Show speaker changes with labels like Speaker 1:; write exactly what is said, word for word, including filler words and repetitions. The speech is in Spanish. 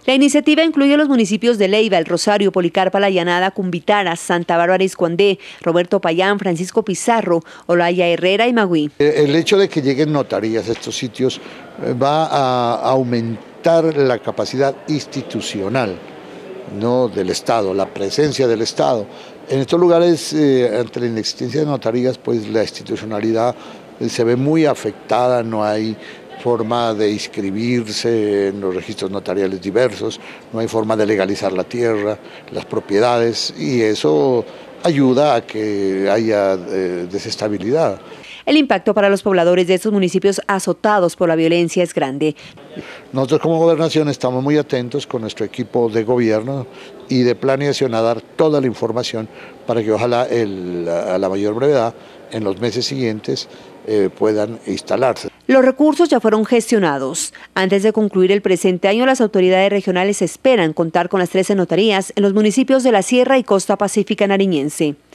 Speaker 1: La iniciativa incluye los municipios de Leiva, El Rosario, Policarpa La Llanada, Cumbitara, Santa Bárbara Iscuandé, Roberto Payán, Francisco Pizarro, Olaya Herrera y Magüí.
Speaker 2: El hecho de que lleguen notarías a estos sitios va a aumentar la capacidad institucional, ¿no?, del Estado, la presencia del Estado. En estos lugares, eh, ante la inexistencia de notarías, pues la institucionalidad eh, se ve muy afectada, no hay forma de inscribirse en los registros notariales diversos, no hay forma de legalizar la tierra, las propiedades, y eso ayuda a que haya eh, desestabilidad.
Speaker 1: El impacto para los pobladores de estos municipios azotados por la violencia es grande.
Speaker 2: Nosotros como Gobernación estamos muy atentos con nuestro equipo de gobierno y de planeación a dar toda la información para que ojalá el, a la mayor brevedad en los meses siguientes eh, puedan instalarse.
Speaker 1: Los recursos ya fueron gestionados. Antes de concluir el presente año, las autoridades regionales esperan contar con las trece notarías en los municipios de la Sierra y Costa Pacífica Nariñense.